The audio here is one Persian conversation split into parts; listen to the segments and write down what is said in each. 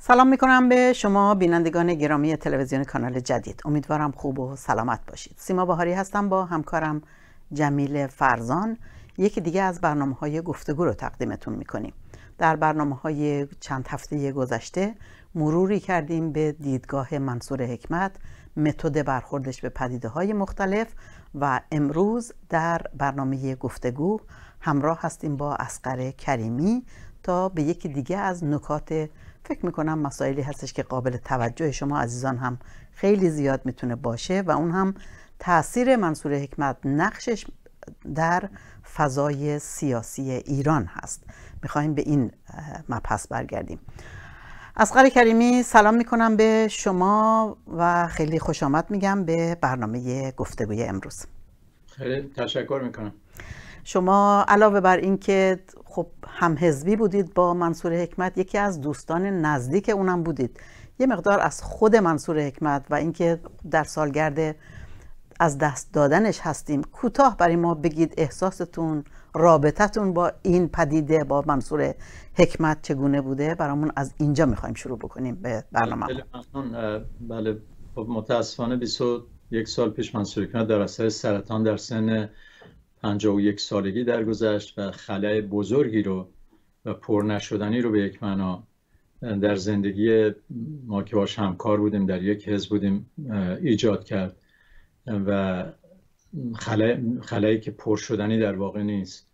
سلام میکنم به شما بینندگان گرامی تلویزیون کانال جدید. امیدوارم خوب و سلامت باشید. سیما بهاری هستم، با همکارم جمیل فرزان یکی دیگه از برنامه‌های گفتگو رو تقدیمتون میکنیم. در برنامه‌های چند هفته گذشته مروری کردیم به دیدگاه منصور حکمت، متد برخوردش به پدیده‌های مختلف، و امروز در برنامه گفتگو همراه هستیم با اصغر کریمی تا به یکی دیگه از نکات، فکر میکنم مسائلی هستش که قابل توجه شما عزیزان هم خیلی زیاد میتونه باشه، و اون هم تأثیر منصور حکمت، نقشش در فضای سیاسی ایران هست. میخوایم به این مبحث برگردیم. اصغر کریمی، سلام میکنم به شما و خیلی خوش آمد میگم به برنامه گفتگوی امروز. خیلی تشکر میکنم. شما علاوه بر این که خب هم حزبی بودید با منصور حکمت، یکی از دوستان نزدیک اونم بودید. یه مقدار از خود منصور حکمت و اینکه در سالگرد از دست دادنش هستیم، کوتاه برای ما بگید احساستون، رابطتون با این پدیده، با منصور حکمت چگونه بوده. برامون از اینجا میخوایم شروع بکنیم به برنامه. بله، متاسفانه 21 سال پیش منصور حکمت در اثر سرطان در سن 51 سالگی درگذشت و خلأ بزرگی رو و پرنشدنی رو به یک معنا در زندگی ما که باش همکار بودیم، در یک حزب بودیم، ایجاد کرد و خلایی که پرشدنی در واقع نیست.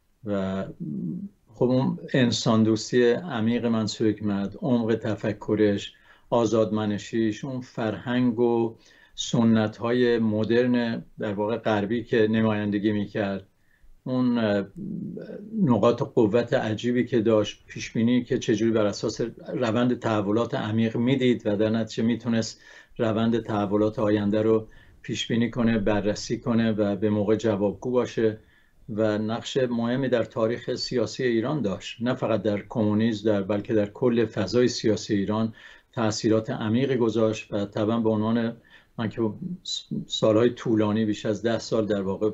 و خب اون انسان دوستی عمیق منصور حکمت، عمق تفکرش، آزادمنشیش، اون فرهنگ و سنت های مدرن در واقع غربی که نمایندگی میکرد، اون نقاط قوت عجیبی که داشت، پیشبینی که چجوری بر اساس روند تحولات عمیق میدید و در نتیجه میتونست روند تحولات آینده رو پیشبینی کنه، بررسی کنه و به موقع جوابگو باشه و نقش مهمی در تاریخ سیاسی ایران داشت، نه فقط در کمونیسم بلکه در کل فضای سیاسی ایران تأثیرات عمیقی گذاشت. و طبعا به عنوان من که سالهای طولانی، بیش از 10 سال در واقع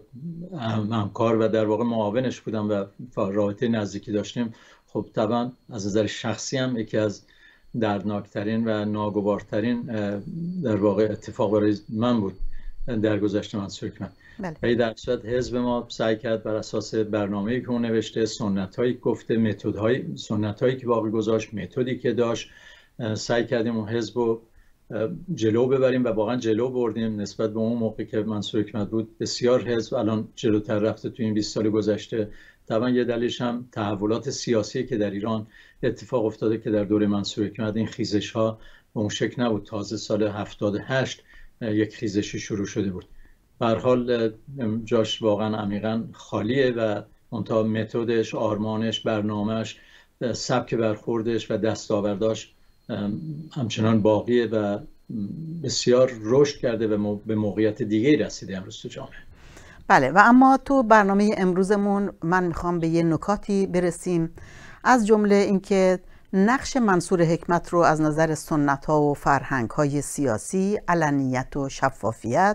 همکار و در واقع معاونش بودم و رابطه نزدیکی داشتیم، خب طبعا از نظر شخصی هم یکی از دردناکترین و ناگوارترین در واقع اتفاق برای من بود در گذشته منصور حکمت. و در صورت حزب ما سعی کرد بر اساس برنامه‌ای که اون نوشته، سنت‌هایی گفته، متدهای سنت‌هایی که باقی گذاشت، متدی که داشت، سعی کردیم اون حزب رو جلو ببریم و واقعا جلو بردیم. نسبت به اون موقع که منصور حکمت بود بسیار حزب الان جلوتر رفته تو این 20 سال گذشته. طبعا یه دلیلش هم تحولات سیاسی که در ایران اتفاق افتاده که در دوره منصور حکمت این خیزش ها به اون شکل نبود. تازه سال 78 یک خیزشی شروع شده بود. به هر حال جاش واقعا عمیقا خالیه و منتها متدش، آرمانش، برنامهش، سبک برخوردش و دستاورداش همچنان باقیه و بسیار رشد کرده و به موقعیت دیگه رسیده امروز تو جامعه. بله، و اما تو برنامه امروزمون من میخوام به یه نکاتی برسیم، از جمله اینکه نقش منصور حکمت رو از نظر سنت ها و فرهنگ های سیاسی، علنیت و شفافیت،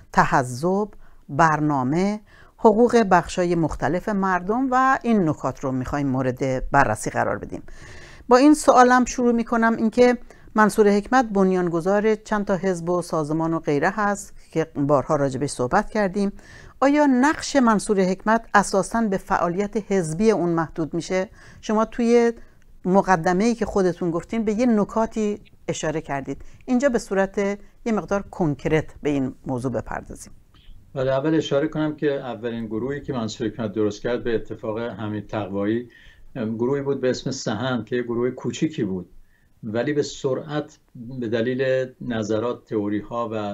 تحزب، برنامه، حقوق بخشای مختلف مردم و این نکات رو میخوایم مورد بررسی قرار بدیم. با این سوالم شروع میکنم، اینکه منصور حکمت بنیانگذار چند تا حزب و سازمان و غیره هست که بارها راجبش صحبت کردیم. آیا نقش منصور حکمت اساساً به فعالیت حزبی اون محدود میشه؟ شما توی مقدمه‌ای که خودتون گفتین به یه نکاتی اشاره کردید، اینجا به صورت یه مقدار کنکرت به این موضوع بپردازیم. ولی اول اشاره کنم که اولین گروهی که منصور حکمت درست کرد به اتفاق حمید تقوایی گروهی بود به اسم سحن که گروه کوچیکی بود، ولی به سرعت به دلیل نظرات، تئوری ها و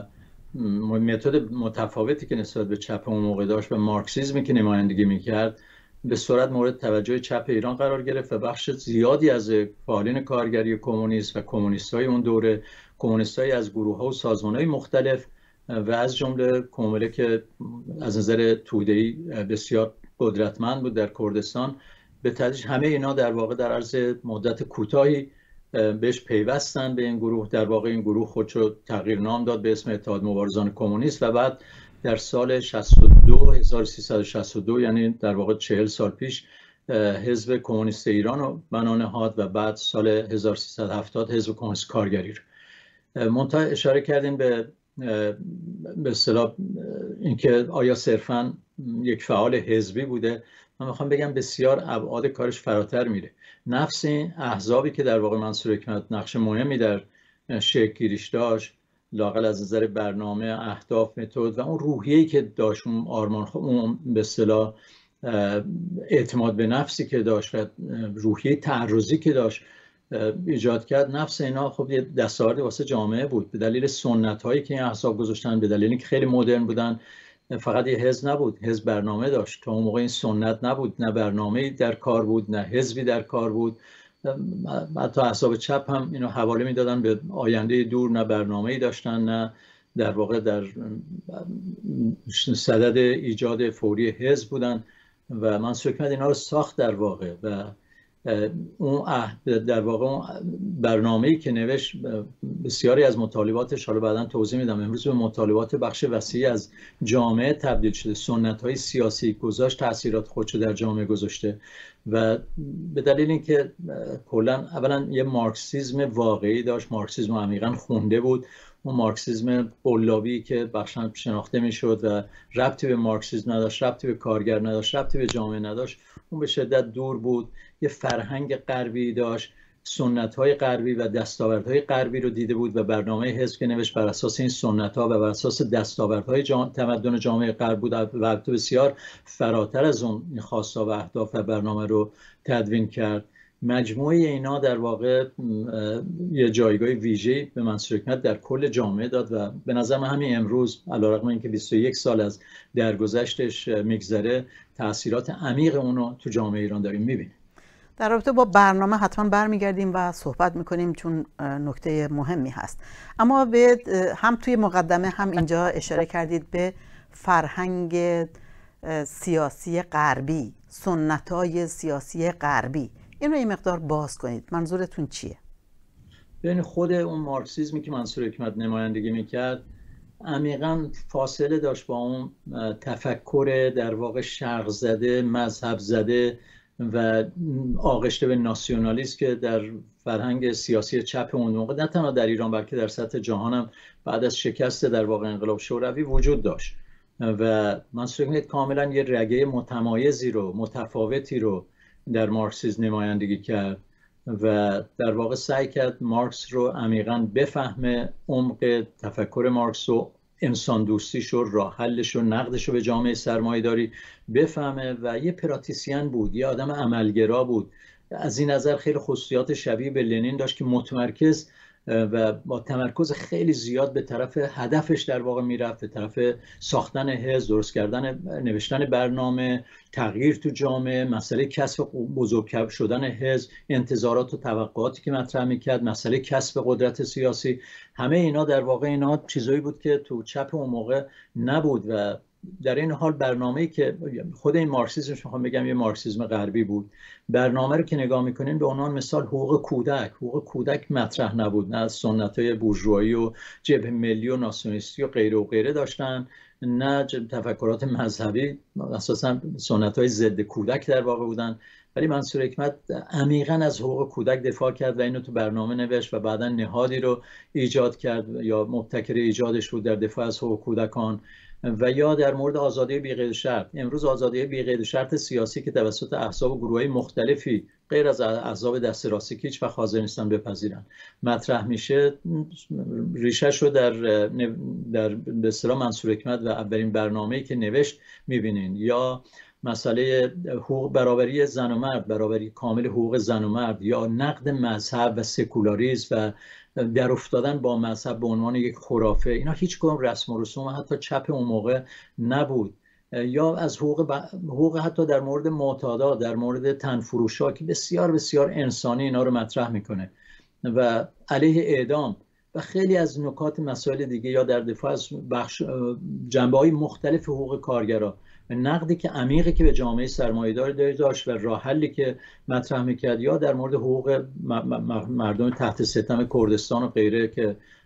متد متفاوتی که نسبت به چپ اون موقع داشت و مارکسیسمی که نمایندگی میکرد، به سرعت مورد توجه چپ ایران قرار گرفت و بخش زیادی از فعالین کارگری کمونیست و کمونیستای اون دوره، کمونیستای از گروه ها و سازمان های مختلف و از جمله کومله که از نظر توده‌ای بسیار قدرتمند بود در کردستان، به تدریج همه اینا در واقع در عرض مدت کوتاهی بهش پیوستن به این گروه. در واقع این گروه خودشو تغییر نام داد به اسم اتحاد مبارزان کمونیست و بعد در سال 1362 یعنی در واقع 40 سال پیش حزب کمونیست ایران رو بنا نهاد و بعد سال 1370 حزب کمونیست کارگری رو. منتها اشاره کردیم به اصطلاح اینکه آیا صرفاً یک فعال حزبی بوده. من میخوام بگم بسیار ابعاد کارش فراتر میره. نفس این احزابی که در واقع منصور حکمت نقش مهمی در شکل گیریش داشت، لااقل از نظر برنامه، اهداف، متد و اون روحیه‌ای که داشت، اون آرمان، اون به اصطلاح اعتماد به نفسی که داشت و روحیه تعرضی که داشت ایجاد کرد، نفس اینا خب یه دستاورد واسه جامعه بود به دلیل سنت‌هایی که این احزاب گذاشتن، به دلیل اینکه خیلی مدرن بودن. فقط یه حزب نبود، حزب برنامه داشت. تا اون موقع این سنت نبود، نه برنامه‌ای در کار بود، نه حزبی در کار بود. حتی احزاب چپ هم اینو حواله میدادن به آینده دور، نه برنامه‌ای داشتن، نه در واقع در صدد ایجاد فوری حزب بودن. و منصور حکمت اینا رو ساخت در واقع. و اون در واقع اون برنامه‌ای که نوشت، بسیاری از مطالباتش، حالا بعداً توضیح میدم، امروز به مطالبات بخش وسیعی از جامعه تبدیل شده. سنت‌های سیاسی گذاشت، تأثیرات خودشو در جامعه گذاشته. و به دلیل اینکه کلاً اولاً یه مارکسیسم واقعی داشت، مارکسیسم عمیقاً خونده بود. اون مارکسیسم قلابی که بخشاً شناخته میشد و ربطی به مارکسیسم نداشت، ربطی به کارگر نداشت، ربطی به جامعه نداشت، اون به شدت دور بود. یه فرهنگ غربی داشت، سنت‌های غربی و دستاوردهای غربی رو دیده بود و برنامه حزب که نوشت بر اساس این سنت‌ها و بر اساس دستاوردهای تمدن جامعه غرب بود و بسیار فراتر از اون خواستا و اهداف و برنامه رو تدوین کرد. مجموعه اینا در واقع یه جایگاه ویژه‌ای به منصور حکمت در کل جامعه داد و به نظر من همین امروز علیرغم اینکه 21 سال از درگذشتش میگذره، تأثیرات عمیق اونو تو جامعه ایران داریم می‌بینیم. در رابطه با برنامه حتما برمیگردیم و صحبت میکنیم چون نکته مهمی هست. اما به هم توی مقدمه هم اینجا اشاره کردید به فرهنگ سیاسی غربی، سنت‌های سیاسی غربی. این رو یه مقدار باز کنید. منظورتون چیه؟ بین خود اون مارکسیسمی که منصور حکمت نمایندگی میکرد عمیقاً فاصله داشت با اون تفکر در واقع شرق زده، مذهب زده و آغشته به ناسیونالیسم که در فرهنگ سیاسی چپ اون موقع نه تنها در ایران بلکه در سطح جهان هم بعد از شکست در واقع انقلاب شوروی وجود داشت. و منصور حکمت کاملا یه رگه متمایزی رو، متفاوتی رو در مارکسیسم نمایندگی کرد و در واقع سعی کرد مارکس رو عمیقاً بفهمه، عمق تفکر مارکس و انسان دوستیش و راه حلش و نقدش رو به جامعه سرمایه‌داری بفهمه. و یه پراتیسین بود، یه آدم عملگرا بود. از این نظر خیلی خصوصیات شبیه به لنین داشت که متمرکز و با تمرکز خیلی زیاد به طرف هدفش در واقع میرفت، به طرف ساختن حزب، درست کردن، نوشتن برنامه، تغییر تو جامعه، مسئله کسب بزرگ شدن حزب، انتظارات و توقعاتی که مطرح میکرد، مسئله کسب قدرت سیاسی. همه اینا در واقع اینا چیزایی بود که تو چپ اون موقع نبود. و در این حال برنامه‌ای که خود این مارکسیسمش، میخوام بگم یه مارکسیسم غربی بود، برنامه رو که نگاه میکنین به عنوان مثال حقوق کودک مطرح نبود. نه سنت‌های بورژوایی و جبهه ملی و ناسیونالیستی و غیره داشتن، نه تفکرات مذهبی، اساساً سنت‌های ضد کودک در واقع بودن. ولی منصور حکمت عمیقاً از حقوق کودک دفاع کرد و اینو تو برنامه نوشت و بعداً نهادی رو ایجاد کرد یا مبتکر ایجادش بود در دفاع از حقوق کودکان. و یا در مورد آزادی بی‌قید شرط، امروز آزادی بی‌قید شرط سیاسی که توسط احزاب و گروه‌های مختلفی غیر از احزاب دست راستی که هیچ وقت حاضر نیستن بپذیرن مطرح میشه، ریشه‌ش رو در به اصطلاح منصور حکمت و اولین برنامه‌ای که نوشت می‌بینین. یا مسئله حقوق، برابری زن و مرد، برابری کامل حقوق زن و مرد، یا نقد مذهب و سکولاریسم و در افتادن با مذهب به عنوان یک خرافه. اینا هیچ کدوم رسم و رسوم حتی چپ اون موقع نبود. یا از حقوق حتی در مورد معتادا، در مورد تنفروشا که بسیار بسیار انسانی اینا رو مطرح میکنه و علیه اعدام و خیلی از نکات مسائل دیگه. یا در دفاع از جنبه‌های مختلف حقوق کارگرا، نقدی که عمیقی که به جامعه سرمایه‌دار داشت و راه حلی که مطرح میکرد. یا در مورد حقوق مردم تحت ستم کردستان و غیره که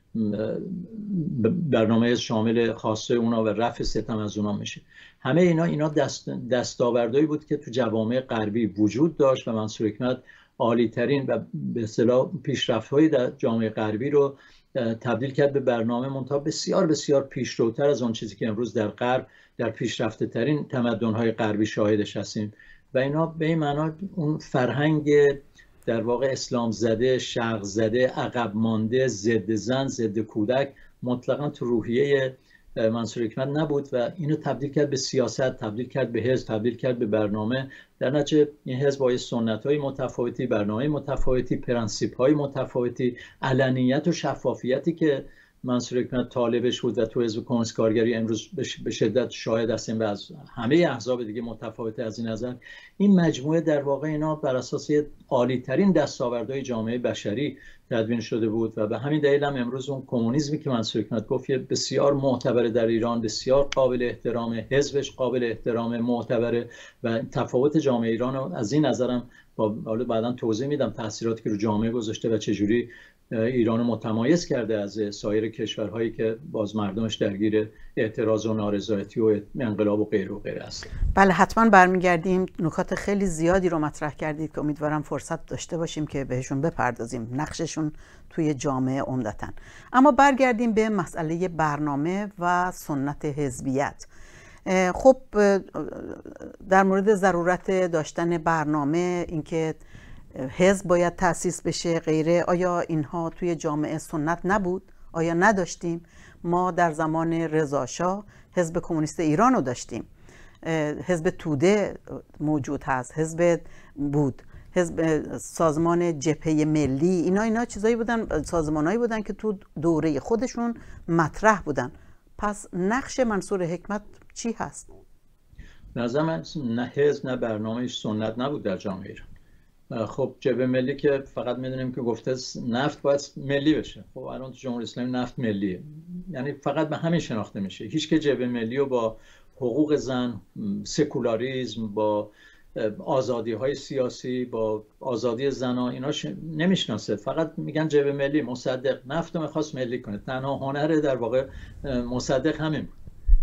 برنامه شامل خواسته اونا و رفع ستم از اونا میشه. همه اینا دستاوردهایی بود که تو جوامع غربی وجود داشت و منصور حکمت عالی ترین و به اصطلاح پیشرفت‌های در جامعه غربی رو تبدیل کرد به برنامه منتها بسیار بسیار پیشروتر از اون چیزی که امروز در غرب در پیشرفته ترین تمدن‌های غربی شاهدش هستیم. و اینا به این معنا اون فرهنگ در واقع اسلام زده، شرق زده، عقب مانده، ضد زن، ضد کودک مطلقاً تو روحیه منصور حکمت نبود و اینو تبدیل کرد به سیاست، تبدیل کرد به حزب، تبدیل کرد به برنامه. در نتیجه این حزب با سنت‌های متفاوتی، برنامه متفاوتی، پرنسیپ‌های متفاوتی، علنیت و شفافیتی که منصور حکمت طالبش بود و تو حزب کمونیست کارگری امروز به شدت شاهد هستیم و از همه احزاب دیگه متفاوته از این نظر. این مجموعه در واقع اینا بر اساس عالی ترین دستاوردهای جامعه بشری تدوین شده بود و به همین دلیل هم امروز اون کمونیسمی که منصور حکمت گفت بسیار معتبر در ایران، بسیار قابل احترامه، حزبش قابل احترامه، معتبره و تفاوت جامعه ایران رو از این نظرم حالا بعداً توضیح میدم تاثیراتی که رو جامعه گذاشته و چجوری ایران متمایز کرده از سایر کشورهایی که باز مردمش درگیر اعتراض و نارضایتی و انقلاب و غیره و غیره است. بله حتما برمیگردیم. نکات خیلی زیادی رو مطرح کردید که امیدوارم فرصت داشته باشیم که بهشون بپردازیم، نقششون توی جامعه عمدتاً. اما برگردیم به مسئله برنامه و سنت حزبیت. خب در مورد ضرورت داشتن برنامه، اینکه حزب باید تأسیس بشه غیره، آیا اینها توی جامعه سنت نبود؟ آیا نداشتیم؟ ما در زمان رضا شاه حزب کمونیست ایران رو داشتیم، حزب توده موجود هست، حزب بود، حزب سازمان جبهه ملی، اینا چیزایی بودن، سازمانایی بودن که تو دوره خودشون مطرح بودن. پس نقش منصور حکمت چی هست؟ نظر من نه حزب نه برنامه‌اش سنت نبود در جامعه ایران. خب جبهه ملی که فقط میدونیم که گفته نفت باید ملی بشه. خب الان تو جمهوری اسلامی نفت ملیه، یعنی فقط به همین شناخته میشه. هیچ که جبهه ملی رو با حقوق زن، سکولاریسم، با آزادی های سیاسی، با آزادی زنان اینا نمیشناسه. فقط میگن جبهه ملی. مصدق نفت رو میخواست ملی کنه، تنها هنر در واقع مصدق همین بود.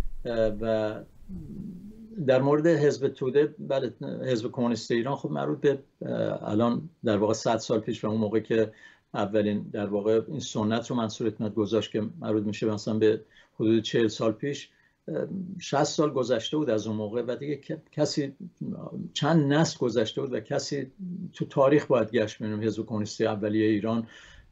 و در مورد حزب توده، بله حزب کمونیست ایران خب مربوط به الان در واقع 100 سال پیش و اون موقع که اولین در واقع این سنت رو منصور حکمت گذاشت که مربوط میشه مثلا به حدود 40 سال پیش، 60 سال گذشته بود از اون موقع و دیگه کسی چند نسل گذشته بود و کسی تو تاریخ باید گشت ببینیم حزب کمونیست اولیه ایران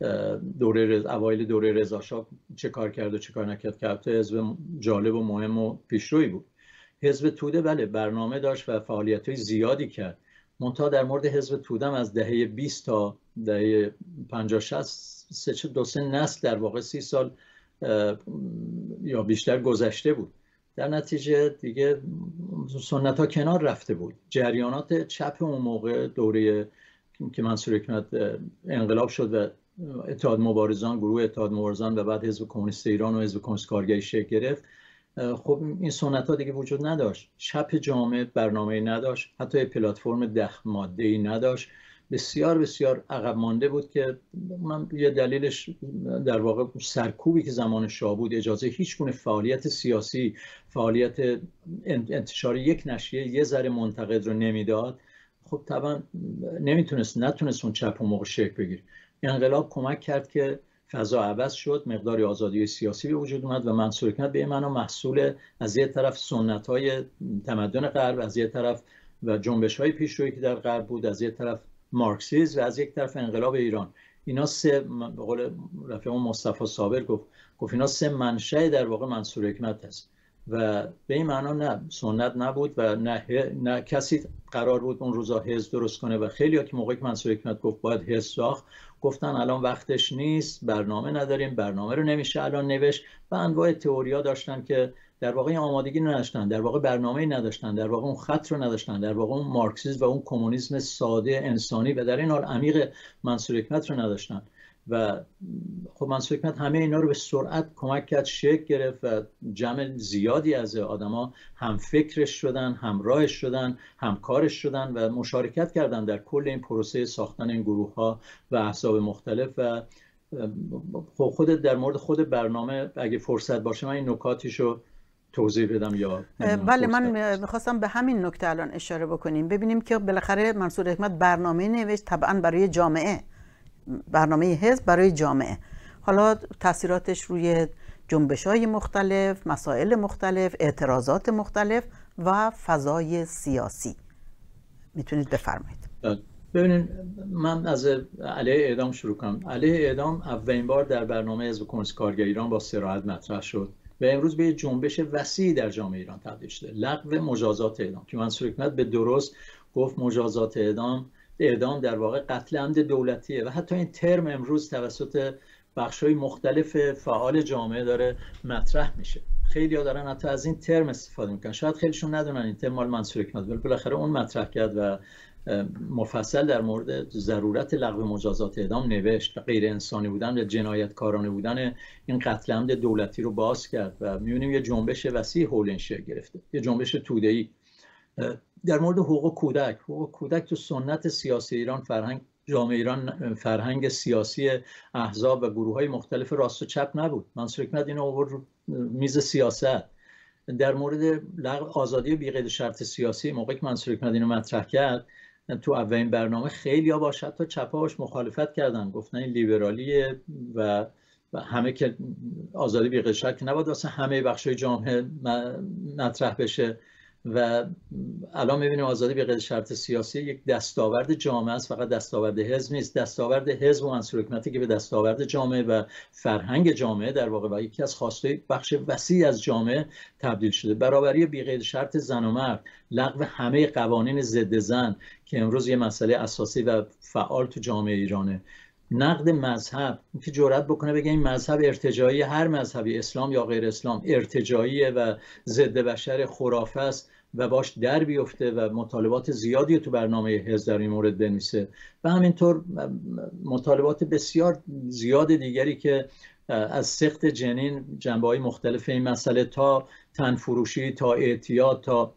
اوایل دوره رضا شاه چه کار کرد و چه کار نکرد که البته حزب جالب و مهم و پیشرویی بود. حزب توده بله برنامه داشت و فعالیت‌های زیادی کرد. منتها در مورد حزب توده هم از دهه 20 تا دهه 50 60 دو سه نسل در واقع 30 سال یا بیشتر گذشته بود. در نتیجه دیگه سنت ها کنار رفته بود. جریانات چپ اون موقع دوره که منصور حکمت انقلاب شد و اتحاد مبارزان، گروه اتحاد مبارزان و بعد حزب کمونیست ایران و حزب کمونیست کارگری شکل گرفت، خب این سنت ها دیگه وجود نداشت. چپ جامعه برنامه‌ای نداشت، حتی پلتفرم 10 ماده‌ای نداشت. بسیار بسیار عقب مانده بود که من یه دلیلش در واقع سرکوبی که زمان شاه بود، اجازه هیچ گونه فعالیت سیاسی، فعالیت انتشار یک نشریه یه ذره منتقد رو نمیداد. خب طبعا نتونست اون چپ اون موقع شکل بگیره. انقلاب کمک کرد که فضا عوض شد، مقداری آزادی سیاسی به وجود اومد و منصور حکمت به این معنا محصول از یک طرف سنت‌های تمدن غرب، از یک طرف و جنبش‌های پیشرویی که در غرب بود، از یک طرف مارکسیسم و از یک طرف انقلاب ایران. اینا سه، به قول رفیقم مصطفی صابر گفت اینا سه منشأ در واقع منصور حکمت است و به این معنا نه سنت نبود و نه کسی قرار بود اون روزا حزب درست کنه و خیلی‌ها که موقعی که منصور حکمت گفت باید حزب ساخت گفتن الان وقتش نیست، برنامه نداریم، برنامه رو نمیشه الان نوشت و انواع تئوریا داشتن که در واقع آمادگی نداشتن، در واقع برنامه‌ای نداشتن، در واقع اون خط رو نداشتن، در واقع اون مارکسیسم و اون کمونیسم ساده انسانی و در این حال عمیق منصور حکمت رو نداشتن و خب منصور حکمت همه اینا رو به سرعت کمک کرد شکل گرفت و جمع زیادی از آدما هم فکرش شدن، همراهش شدن، همکارش شدن و مشارکت کردن در کل این پروسه ساختن این گروه‌ها و احزاب مختلف و خودت در مورد خود برنامه اگه فرصت باشه من این نکاتیشو توضیح بدم یا بله، من میخواستم به همین نکته الان اشاره بکنیم. ببینیم که بالاخره منصور حکمت برنامه نوشت طبعا برای جامعه، برنامه حزب برای جامعه. حالا تاثیراتش روی جنبش‌های مختلف، مسائل مختلف، اعتراضات مختلف و فضای سیاسی. میتونید بفرمایید. ببینید، من از علیه اعدام شروع کنم. علیه اعدام اولین بار در برنامه حزب کمونیست کارگر ایران با صراحت مطرح شد و امروز به جنبش وسیعی در جامعه ایران تبدیل شده. لغو مجازات اعدام که منصور حکمت به درست گفت مجازات اعدام در واقع قتل عمد دولتیه و حتی این ترم امروز توسط بخش‌های مختلف فعال جامعه داره مطرح میشه. خیلی‌ها دارن حتی از این ترم استفاده میکنن. شاید خیلیشون ندونن این ترم مال منصور حکمت، ولی بالاخره اون مطرح کرد و مفصل در مورد ضرورت لغو مجازات اعدام نوشت و غیر انسانی بودن و جنایتکارانه بودن این قتل عمد دولتی رو باز کرد و می‌بینیم یه جنبش وسیع حول این شکل گرفته، یه جنبش توده‌ای. در مورد حقوق کودک تو سنت سیاسی ایران، فرهنگ جامعه ایران، فرهنگ سیاسی احزاب و گروه‌های مختلف راست و چپ نبود. منصور حکمت اینو آورد رو میز سیاست. در مورد آزادی بی قید شرط سیاسی، موقعی که منصور حکمت اینو مطرح کرد تو اولین برنامه خیلی‌ها باش حتی چپ‌هاش مخالفت کردن، گفتن این لیبرالیه و همه که آزادی بی قید شرط نباید واسه همه بخش‌های جامعه مطرح بشه. و الان می‌بینیم آزادی به قید شرط سیاسی یک دستاورد جامعه است، فقط دستاورد حزب نیست. دستاورد حزب و منصور حکمتی که به دستاورد جامعه و فرهنگ جامعه در واقع و یکی از خواسته بخش وسیع از جامعه تبدیل شده. برابری بی قید شرط زن و مرد، لغو همه قوانین ضد زن که امروز یه مسئله اساسی و فعال تو جامعه ایرانه. نقد مذهب، اینکه جرأت بکنه بگه این مذهب ارتجاعی، هر مذهبی، اسلام یا غیر اسلام، ارتجاعیه و ضد بشر، خرافه است و باش در بیفته و مطالبات زیادی تو برنامه حزب در این مورد بنویسه و همینطور مطالبات بسیار زیاد دیگری که از سقط جنین، جنبه‌های مختلف این مسئله تا تنفروشی، تا اعتیاد، تا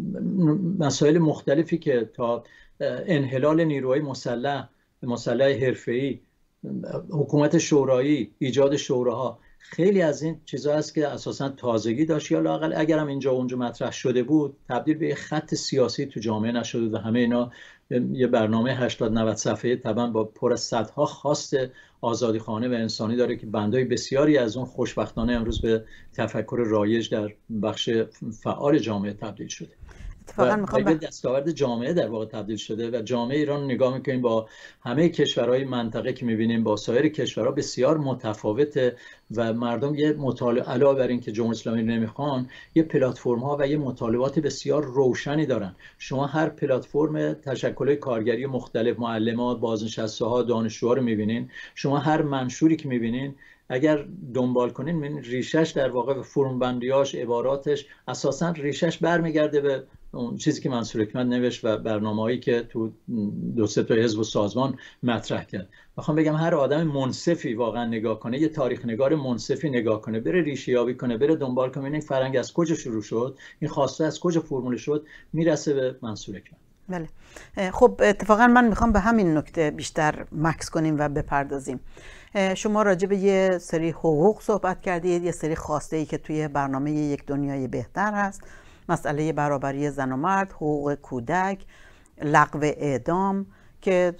مسائل مختلفی که تا انحلال نیروهای مسلح حرفه‌ای، حکومت شورایی، ایجاد شوراها، خیلی از این چیزا هست که اساساً تازگی داشت یا لااقل اگر هم اینجا و اونجا مطرح شده بود تبدیل به خط سیاسی تو جامعه نشده و همه اینا یه برنامه 80-90 صفحه‌ای طبعا با پر از صدها خواست آزادیخواهانه و انسانی داره که بندای بسیاری از اون خوشبختانه امروز به تفکر رایج در بخش فعال جامعه تبدیل شده. اتفاقاً دستاورد جامعه در واقع تبدیل شده و جامعه ایران نگاه میکنیم با همه کشورهای منطقه که میبینیم با سایر کشورها بسیار متفاوته و مردم یه مطالعه علاوه بر این که جمهوری اسلامی نمیخوان، یه پلتفرم ها و یه مطالبات بسیار روشنی دارن. شما هر پلتفرم تشکل کارگری مختلف، معلمات، بازنشسته ها، دانشجوها رو میبینین. شما هر منشوری که میبینین اگر دنبال کنین من ریشش در واقع فرم بندیاش، عباراتش اساساً ریشش برمیگرده به اون چیزی که منصور حکمت نوشت و برنامه‌هایی که تو 2-3 تا حزب و سازمان مطرح کرد. میخوام بگم هر آدم منصفی واقعا نگاه کنه، یه تاریخ نگار منصفی نگاه کنه، بره ریشه یابی کنه، بره دنبال کنه این فرهنگ از کجا شروع شد، این خواسته از کجا فرمول شد، میرسه به منصور حکمت. بله. خب اتفاقا من میخوام به همین نکته بیشتر مکس کنیم و بپردازیم. شما راجع به یه سری حقوق صحبت کردید، یه سری خواسته‌ای که توی برنامه یک دنیای بهتر هست، مسئله برابری زن و مرد، حقوق کودک، لغو اعدام که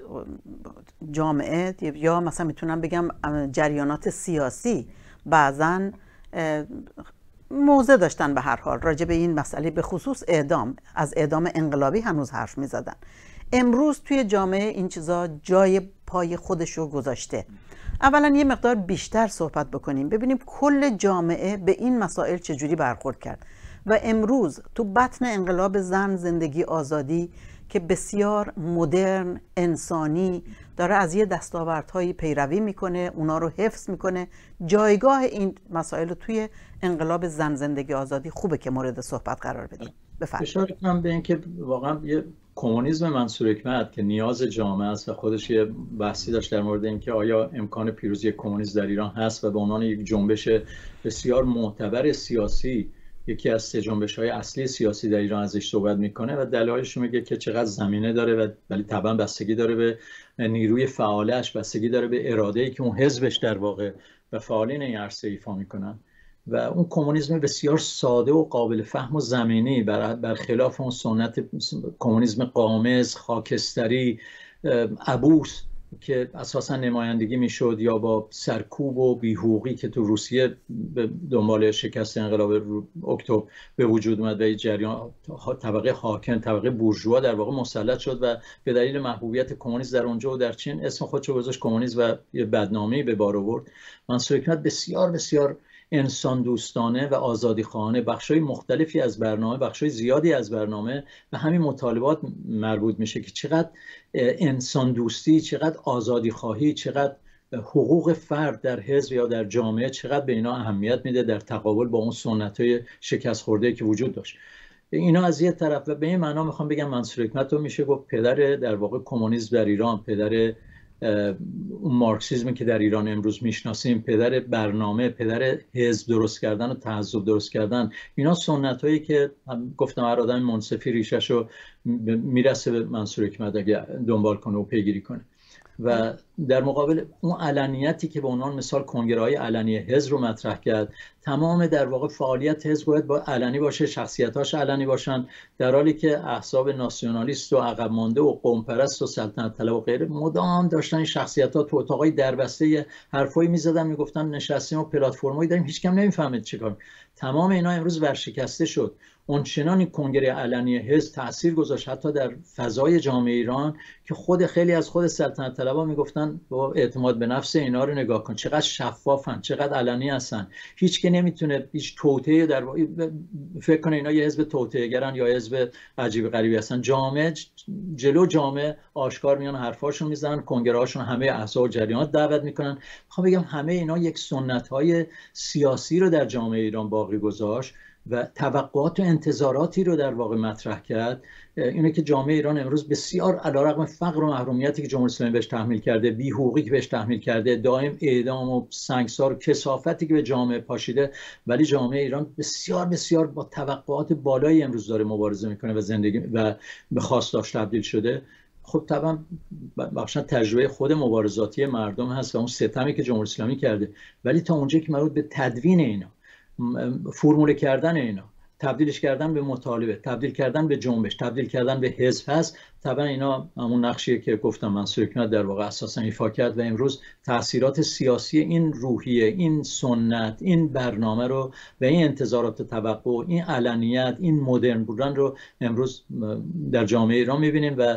جامعه یا مثلا میتونم بگم جریانات سیاسی بعضن موضع داشتن به هر حال راجع به این مسئله، به خصوص اعدام. از اعدام انقلابی هنوز حرف میزدن. امروز توی جامعه این چیزا جای پای خودش رو گذاشته. اولا یه مقدار بیشتر صحبت بکنیم، ببینیم کل جامعه به این مسائل چجوری برخورد کرد و امروز تو بطن انقلاب زن، زندگی، آزادی که بسیار مدرن، انسانی، داره از یه دستاوردهایی پیروی میکنه، اونا رو حفظ میکنه. جایگاه این مسائل توی انقلاب زن، زندگی، آزادی خوبه که مورد صحبت قرار بدیم. بفرمایید. اشاره کنم به اینکه واقعا یه کمونیسم منصور حکمت که نیاز جامعه است و خودش یه بحثی داشت در مورد اینکه آیا امکان پیروزی کمونیسم در ایران هست و به عنوان یک جنبش بسیار معتبر سیاسی یکی از سه جنبش‌های اصلی سیاسی در ایران ازش صحبت میکنه و دلایلش میگه که چقدر زمینه داره ولی طبعا بستگی داره به نیروی فعالش، بستگی داره به اراده‌ای که اون حزبش در واقع و فعالین این عرصه ایفا میکنن و اون کمونیسم بسیار ساده و قابل فهم و زمینی برخلاف اون سنت کمونیسم قامز، خاکستری، عبوس که اساسا نمایندگی میشد یا با سرکوب و بیحقوقی که تو روسیه به دنبال شکست انقلاب اکتبر به وجود اومد و این جریان طبقه حاکم، طبقه بورژوا در واقع مسلط شد و به دلیل محبوبیت کمونیسم در اونجا و در چین اسم خودشو گذاشت کمونیسم و یه بدنامی به بار آورد. منصور حکمت بسیار بسیار انسان دوستانه و آزادی خواهانه بخشای مختلفی از برنامه، بخشای زیادی از برنامه و همین مطالبات مربوط میشه که چقدر انسان دوستی، چقدر آزادی خواهی، چقدر حقوق فرد در حزب یا در جامعه، چقدر به اینا اهمیت میده در تقابل با اون سنت‌های شکست خورده که وجود داشت. اینا از یه طرف و به این معنا میخوام بگم منصور حکمت رو میشه گفت پدر در واقع کمونیسم در ایران، پدر اون مارکسیسمی که در ایران امروز میشناسیم، پدر برنامه، پدر حزب درست کردن و تحزب درست کردن. اینا سنت هایی که گفتم هر آدم منصفی ریشش رو میرسه به منصور حکمت اگه دنبال کنه و پیگیری کنه. و در مقابل اون علنیتی که به عنوان مثال کنگره‌های علنی حزب رو مطرح کرد، تمام در واقع فعالیت حزب باید با علنی باشه، شخصیتاش علنی باشن، در حالی که احزاب ناسیونالیست و عقب مانده و قوم پرست و سلطنت طلب و غیره مدام داشتن این شخصیت‌ها تو اتاقای دربسته حرفایی می‌زدن، میگفتن نشستیم و پلتفرمایی داریم، هیچ کم نمی‌فهمید چیکار. تمام اینا امروز ورشکسته شد. اونچنان این کنگره علنی حزب تأثیر گذاشت حتی در فضای جامعه ایران که خیلی از خود سلطنت طلبها میگفتن با اعتماد به نفس اینا رو نگاه کن، چقدر شفافن، چقدر علنی هستن، هیچ که نمیتونه هیچ توطئه در فکر کنه اینا یه حزب توطئه‌گرن یا حزب عجیب غریبی هستن. جلو جامعه آشکار میان حرفاشون میزنن، کنگره هاشون همه احزاب و جریانات دعوت میکنن. میخوام بگم همه اینا یک سنت‌های سیاسی رو در جامعه ایران باقی گذاشت و توقعات و انتظاراتی رو در واقع مطرح کرد. اینه که جامعه ایران امروز بسیار علیرغم فقر و محرومیتی که جمهوری اسلامی بهش تحمیل کرده، بی‌حقوقی که بهش تحمیل کرده، دائم اعدام و سنگسار و کثافتی که به جامعه پاشیده، ولی جامعه ایران بسیار بسیار با توقعات بالایی امروز داره مبارزه میکنه و زندگی و به خواستاش تبدیل شده. خب طبعا بخشا تجربه خود مبارزاتی مردم هست و اون ستمی که جمهوری اسلامی کرده، ولی تا اونجایی که مربوط به تدوین اینا، فرموله کردن اینا، تبدیلش کردن به مطالبه، تبدیل کردن به جنبش، تبدیل کردن به حزب هست، طبعا اینا همون نقشیه که گفتم منصور حکمت در واقع اساسا ایفا کرد و امروز تاثیرات سیاسی این روحیه، این سنت، این برنامه رو و این انتظارات توقع، این علنیت، این مدرن بودن رو امروز در جامعه ایران می‌بینیم و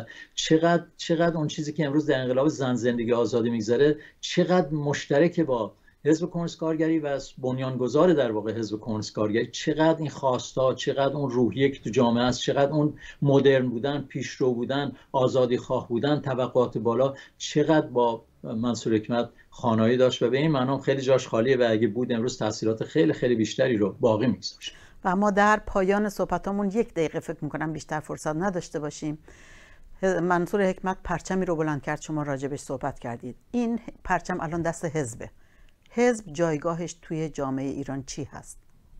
چقدر اون چیزی که امروز در انقلاب زن زندگی آزادی می‌گذره چقدر مشترک با حزب کمونیست کارگری و بنیانگذار در واقع حزب کمونیست کارگری، چقدر این خواستا، چقدر اون روحیه که تو جامعه است، چقدر اون مدرن بودن، پیشرو بودن، آزادی خواه بودن، توقعات بالا، چقدر با منصور حکمت خانایی داشت و به این معنی خیلی جاش خالیه و اگه بود امروز تاثیرات خیلی خیلی بیشتری رو باقی می‌گذاشت. و ما در پایان صحبتامون 1 دقیقه فکر می‌کنم بیشتر فرصت نداشته باشیم. منصور حکمت پرچمی رو بلند کرد، شما راجبش صحبت کردید. این پرچم الان دست حزبه. حزب جایگاهش توی جامعه ایران چی هست؟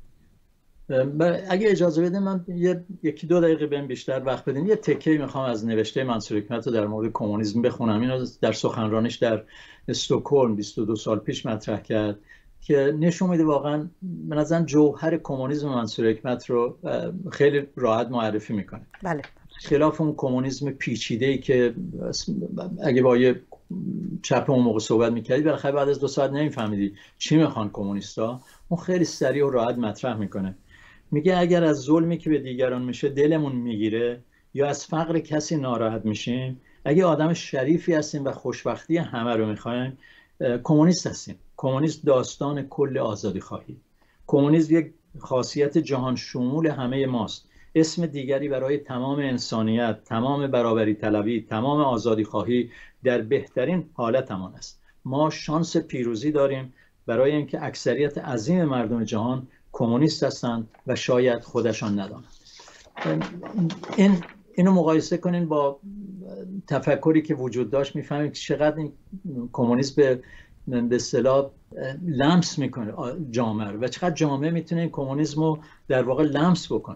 اگه اجازه بده من 1-2 دقیقه بهم بیشتر وقت بدین. یه تکه‌ای میخوام از نوشته منصور حکمت رو در مورد کمونیسم بخونم. اینو در سخنرانیش در استکهلم 22 سال پیش مطرح کرد که نشون میده واقعا به نظرم جوهر کمونیسم منصور حکمت رو خیلی راحت معرفی میکنه. بله. خلاف اون کمونیسم پیچیده‌ای که اگه با یه چپ اون موقع صحبت میکردی بالاخره بعد از 2 ساعت نمیفهمیدی چی میخوان کمونیستا، اون خیلی سریع و راحت مطرح میکنه. میگه اگر از ظلمی که به دیگران میشه دلمون میگیره یا از فقر کسی ناراحت میشیم، اگه آدم شریفی هستیم و خوشبختی همه رو میخوایم، کمونیست هستیم. کمونیست داستان کل آزادی خواهی. کمونیسم یک خاصیت جهان شمول همه ماست، اسم دیگری برای تمام انسانیت، تمام برابری طلبی، تمام آزادی خواهی در بهترین حالتمان است. ما شانس پیروزی داریم برای اینکه اکثریت عظیم مردم جهان کمونیست هستند و شاید خودشان ندانند. اینو مقایسه کنین با تفکری که وجود داشت، میفهمید که چقدر این کمونیسم به به اصطلاح لمس میکنه جامعه رو و چقدر جامعه میتونه این کمونیسم رو در واقع لمس بکنه.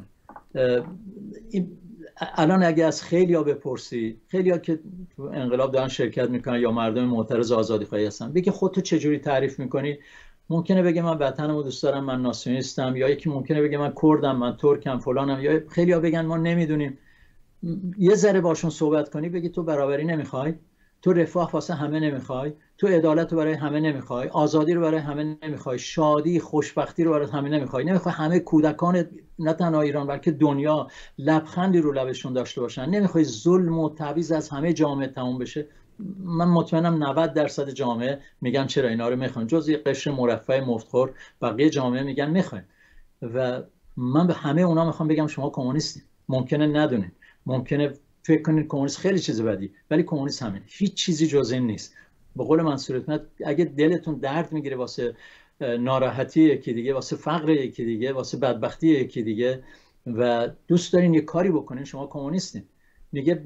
الان اگه از خیلیا بپرسی، خیلیا که تو انقلاب دارن شرکت میکنن یا مردم معترض آزادیخواهی هستن، بگی خودتو چجوری تعریف میکنی؟ ممکنه بگه من وطنمو دوست دارم، من ناسیونالیستم، یا یکی ممکنه بگه من کردم، من ترکم، فلانم، یا خیلیا بگن ما نمیدونیم. یه ذره باشون صحبت کنی بگی تو برابری نمیخوای، تو رفاه واسه همه نمیخوای، تو عدالت رو برای همه نمیخوای، آزادی رو برای همه نمیخوای، شادی خوشبختی رو برای همه نمیخوای همه کودکان نه تنها ایران بلکه دنیا لبخندی رو لبشون داشته باشن، نمیخوای ظلم و تبعیض از همه جامعه تموم بشه. من مطمئنم 90% جامعه میگن چرا اینا رو میخوایم، جز یه قشر مرفه مفتخور بقیه جامعه میگن میخوایم. و من به همه اونا میخوام بگم شما کمونیستین، ممکنه ندونین، ممکنه فکر کنید کمونیست خیلی چیز بدی، ولی کمونیست همین، هیچ چیزی جز این نیست. به قول منصور حکمت اگه دلتون درد میگیره واسه ناراحتی یکی دیگه، واسه فقر یکی دیگه، واسه بدبختی یکی دیگه و دوست دارین یه کاری بکنین، شما کمونیستین. میگه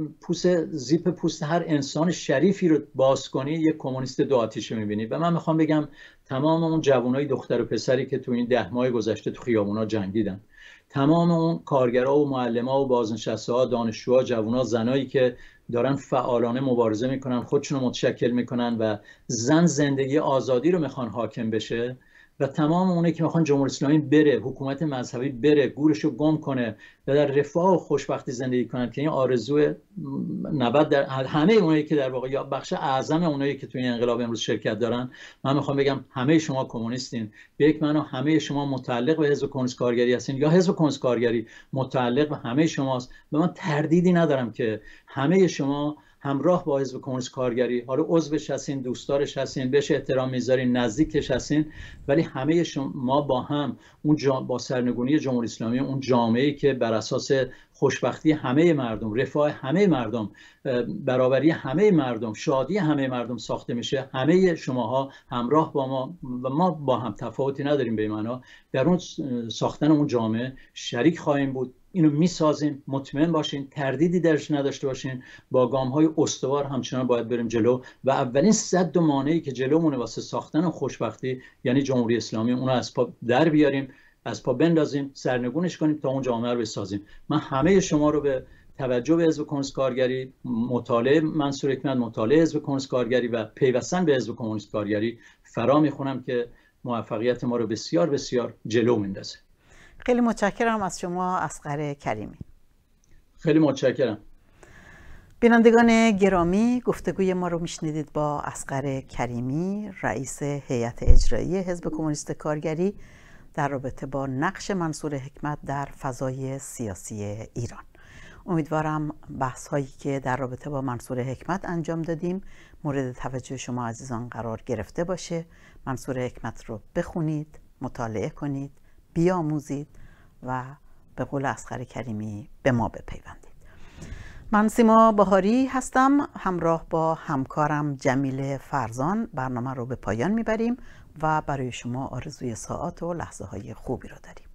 زیپ پوست هر انسان شریفی رو باز کنی یک کمونیست دو آتیشه میبینی. و من میخوام بگم تمام اون جوانای دختر و پسری که تو این 10 ماه گذشته تو خیابونا جنگیدن، تمام اون کارگرها و معلم‌ها و بازنشسته‌ها، دانشجوها، جوونا، زنایی که دارن فعالانه مبارزه میکنن، خودشون رو متشکل میکنن و زندگی آزادی رو میخوان حاکم بشه، و تمام اونایی که میخوان جمهوری اسلامی بره، حکومت مذهبی بره، گورش رو گم کنه و در رفاه و خوشبختی زندگی کنن، که این آرزو 90 در همه اونایی که در واقع یا بخش اعظم اونایی که توی انقلاب امروز شرکت دارن. من میخوام بگم همه شما کمونیستین، به یک معنا همه شما متعلق به حزب کمونیست کارگری هستین یا حزب کمونیست کارگری متعلق به همه شماست. و من تردیدی ندارم که همه شما همراه با حزب کمونیست کارگری، حالا عضوش هستین، دوستدارش هستین، بهش احترام میذارین، نزدیکش هستین، ولی همه شما با هم با سرنگونی جمهوری اسلامی، اون جامعه‌ای که بر اساس خوشبختی همه مردم، رفاه همه مردم، برابری همه مردم، شادی همه مردم ساخته میشه، همه شماها همراه با ما و ما با هم تفاوتی نداریم به معنا در اون ساختن اون جامعه شریک خواهیم بود. اینو میسازیم، مطمئن باشین، تردیدی درش نداشته باشین. با گام‌های استوار همچنان باید بریم جلو و اولین سد و مانعی که جلومونه واسه ساختن خوشبختی یعنی جمهوری اسلامی، اونو از پا در بیاریم، از پا بندازیم، سرنگونش کنیم تا اون جامعه رو بسازیم. من همه شما رو به توجه به حزب کمونیست کارگری، مطالعه منصور حکمت، مطالعه حزب کمونیست کارگری و پیوستن به حزب کمونیست کارگری فرا میخونم که موفقیت ما رو بسیار بسیار جلو میندازه. خیلی متشکرم از شما اصغر کریمی. خیلی متشکرم. بینندگان گرامی، گفتگوی ما رو میشنیدید با اصغر کریمی، رئیس هیئت اجرایی حزب کمونیست کارگری، در رابطه با نقش منصور حکمت در فضای سیاسی ایران. امیدوارم بحث هایی که در رابطه با منصور حکمت انجام دادیم مورد توجه شما عزیزان قرار گرفته باشه. منصور حکمت رو بخونید، مطالعه کنید، بیاموزید و به قول اصغر کریمی به ما بپیوندید. من سیما بهاری هستم، همراه با همکارم جمیل فرزان برنامه رو به پایان میبریم و برای شما آرزوی ساعات و لحظه های خوبی رو داریم.